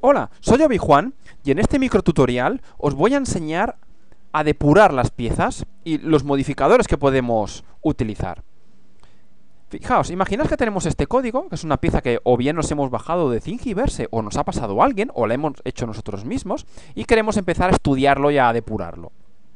Hola, soy Obi-Juan y en este microtutorial os voy a enseñar a depurar las piezas y los modificadores que podemos utilizar. Fijaos, imaginad que tenemos este código, que es una pieza que o bien nos hemos bajado de Thingiverse o nos ha pasado a alguien o la hemos hecho nosotros mismos y queremos empezar a estudiarlo y a depurarlo.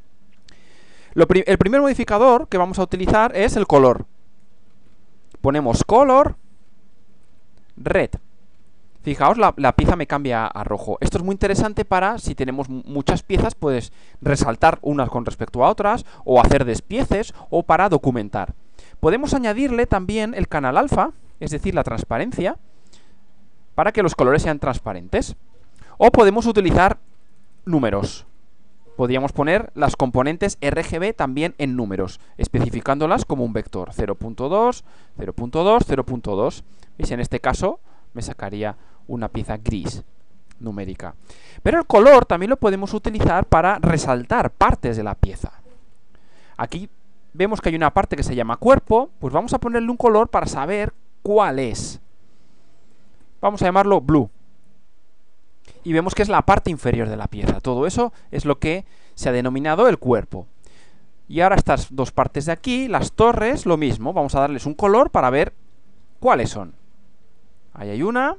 El primer modificador que vamos a utilizar es el color. Ponemos color red. Fijaos, la pieza me cambia a rojo. Esto es muy interesante para, si tenemos muchas piezas, pues resaltar unas con respecto a otras, o hacer despieces, o para documentar. Podemos añadirle también el canal alfa, es decir, la transparencia, para que los colores sean transparentes. O podemos utilizar números. Podríamos poner las componentes RGB también en números, especificándolas como un vector 0.2, 0.2, 0.2. ¿Veis? En este caso me sacaría una pieza gris numérica. Pero el color también lo podemos utilizar para resaltar partes de la pieza. Aquí vemos que hay una parte que se llama cuerpo, pues vamos a ponerle un color para saber cuál es. Vamos a llamarlo blue. Y vemos que es la parte inferior de la pieza. Todo eso es lo que se ha denominado el cuerpo. Y ahora estas dos partes de aquí, las torres, lo mismo. Vamos a darles un color para ver cuáles son. Ahí hay una.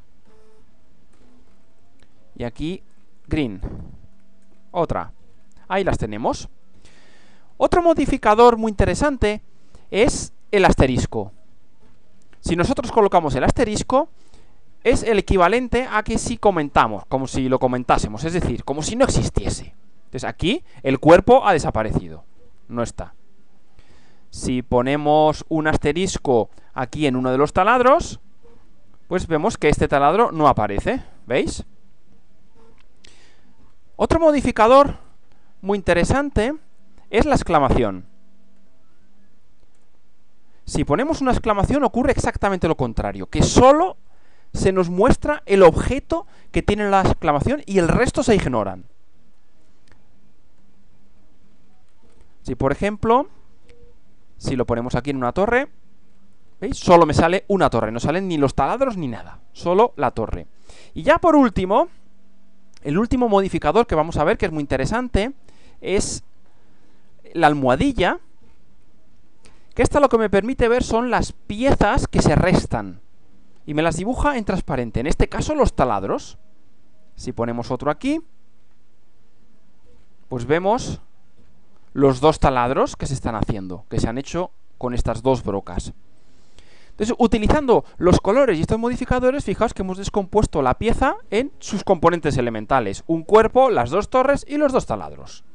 Y aquí, green. Otra. Ahí las tenemos. Otro modificador muy interesante es el asterisco. Si nosotros colocamos el asterisco, es el equivalente a que si comentamos, como si lo comentásemos, es decir, como si no existiese. Entonces aquí el cuerpo ha desaparecido, no está. Si ponemos un asterisco aquí en uno de los taladros, pues vemos que este taladro no aparece, ¿veis? Otro modificador muy interesante es la exclamación. Si ponemos una exclamación ocurre exactamente lo contrario, que solo se nos muestra el objeto que tiene la exclamación y el resto se ignoran. Si por ejemplo, si lo ponemos aquí en una torre, ¿veis? Solo me sale una torre, no salen ni los taladros ni nada, solo la torre. Y ya por último, el último modificador que vamos a ver, que es muy interesante, es la almohadilla, que esta lo que me permite ver son las piezas que se restan. Y me las dibuja en transparente, en este caso los taladros. Si ponemos otro aquí, pues vemos los dos taladros que se están haciendo, que se han hecho con estas dos brocas. Entonces, utilizando los colores y estos modificadores, fijaos que hemos descompuesto la pieza en sus componentes elementales. Un cuerpo, las dos torres y los dos taladros.